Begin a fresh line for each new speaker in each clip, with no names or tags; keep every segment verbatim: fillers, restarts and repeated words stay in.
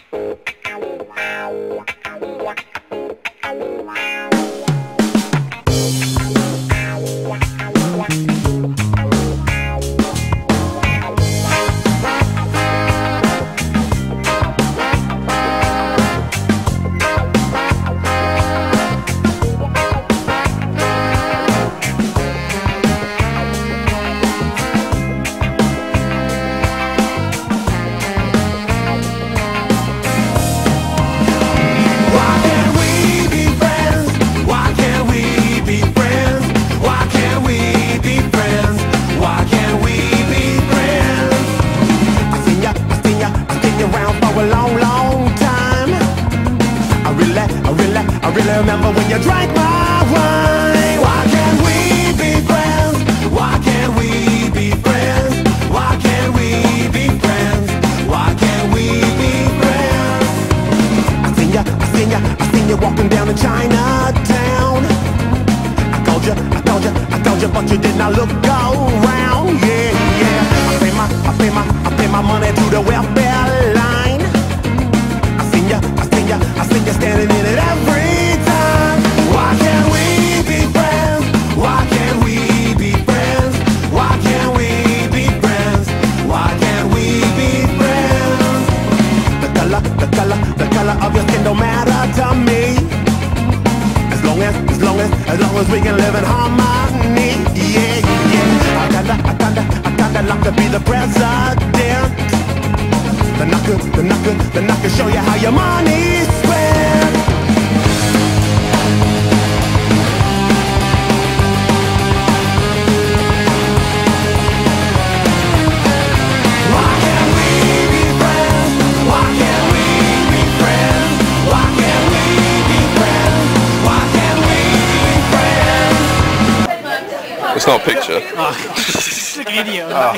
Remember when you drank my wine? Why can't we be friends? Why can't we be friends? Why can't we be friends? Why can't we be friends? I seen ya, I seen ya, I seen you walking down in Chinatown. I called you, I called you, I called you, but you did not look around. Yeah, yeah. I pay my, I pay my, I pay my money to the welfare line. I seen ya, I seen ya, I seen ya standing in it every. Why can't we be friends? Why can't we be friends? Why can't we be friends? Why can't we be friends? The color, the color, the color of your skin don't matter to me. As long as, as long as, as long as we can live in harmony. Yeah, yeah. I kinda, I kinda, I kinda like to be the president. Then I could, then I could, then I could show you how your money's spent.
It's not a picture.
Oh, it's like a video.
Oh.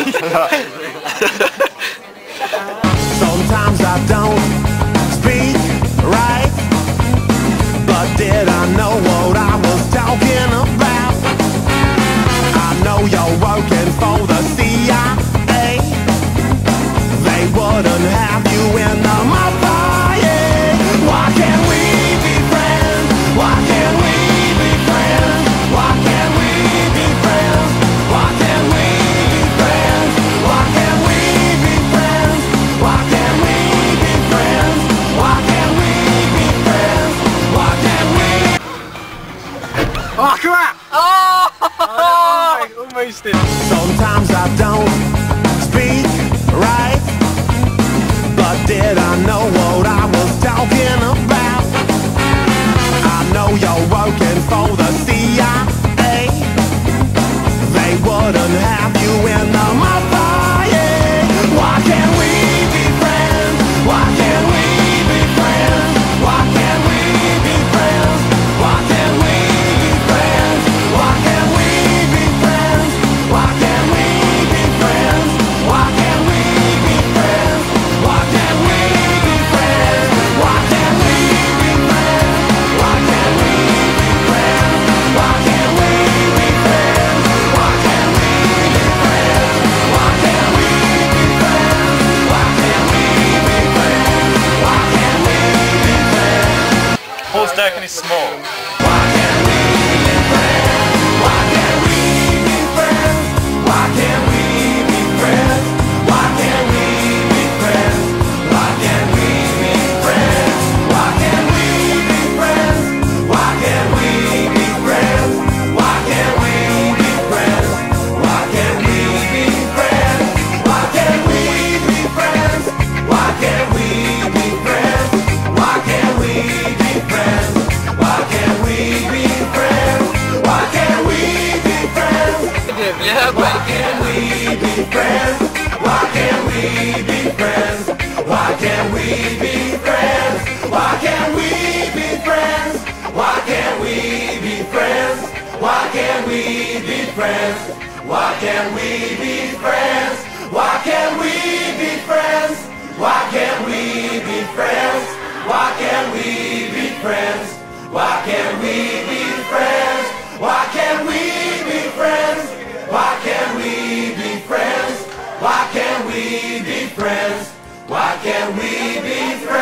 Sometimes I don't speak right, but did I know what I was talking about? I know you're working for the C I A. They wouldn't have you in the mafia. Why can't we be friends? Why can't we be friends? Why can't we be friends? Why can't we be friends? Why can't we be friends? Why can't we be friends? Why can't we be friends? Why can't we?
Oh crap! Oh! Oh, almost did.
Sometimes I don't speak right, but did I know what I was talking about? I know you're working for the C I A. They wouldn't have you in the mafia. Why can't we be friends? Why can't we be friends? Why can't we be friends? Why can't we be friends? Why can't we be friends? Why can't we be friends? Why can't we be friends? Why can't we be friends? Why can't we be friends? Why can't we be friends? Why can't we be friends? Why can't we be friends? Why can't we be friends? Why can't we be friends? Why can't we be friends?
Paul's Durkin is small.
Why can't we be friends? Why can't we be friends? Why can't we be friends? Why can't we be friends? Why can't we be friends? Why can't we be friends? Why can't we be friends? Why can't we be friends? Why can't we be friends? Why can't we be friends? Why can't we be friends? Why can't we be friends? Why can't we be friends? Why can't we be friends?
Yeah,
Why can't we be friends? Why can't we be friends? Why can't we be friends? Why can't we be friends? Why can't we be friends? Why can't we be friends? Why can't we be friends? Why can't we be friends? Why can't we be friends? Why can't we be friends? Why can't we be friends? Why can't we be friends? Why can't we be friends? Why can't we be friends? Why can't we be friends?